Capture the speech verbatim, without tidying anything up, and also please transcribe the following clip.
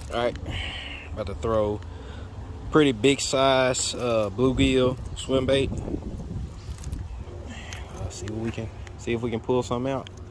All right, about to throw pretty big size uh, bluegill swim bait. Uh, see what we can see if we can pull something out.